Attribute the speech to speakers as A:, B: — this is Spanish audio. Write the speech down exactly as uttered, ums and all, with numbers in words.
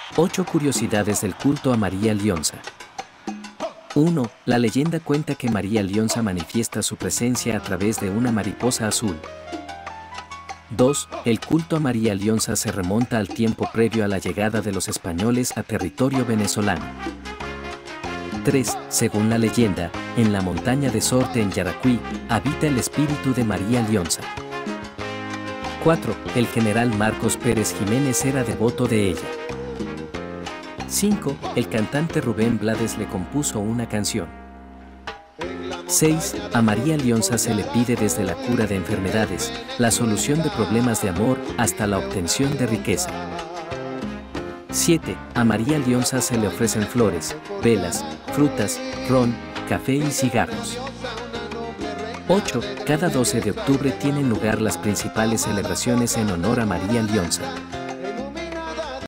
A: ocho curiosidades del culto a María Lionsa. uno. La leyenda cuenta que María Lionsa manifiesta su presencia a través de una mariposa azul. dos. El culto a María Lionsa se remonta al tiempo previo a la llegada de los españoles a territorio venezolano. tres. Según la leyenda, en la montaña de Sorte en Yaracuy, habita el espíritu de María Lionsa. cuatro. El general Marcos Pérez Jiménez era devoto de ella. cinco. El cantante Rubén Blades le compuso una canción. seis. A María Lionsa se le pide desde la cura de enfermedades, la solución de problemas de amor, hasta la obtención de riqueza. siete. A María Lionsa se le ofrecen flores, velas, frutas, ron, café y cigarros. ocho. Cada doce de octubre tienen lugar las principales celebraciones en honor a María Lionsa.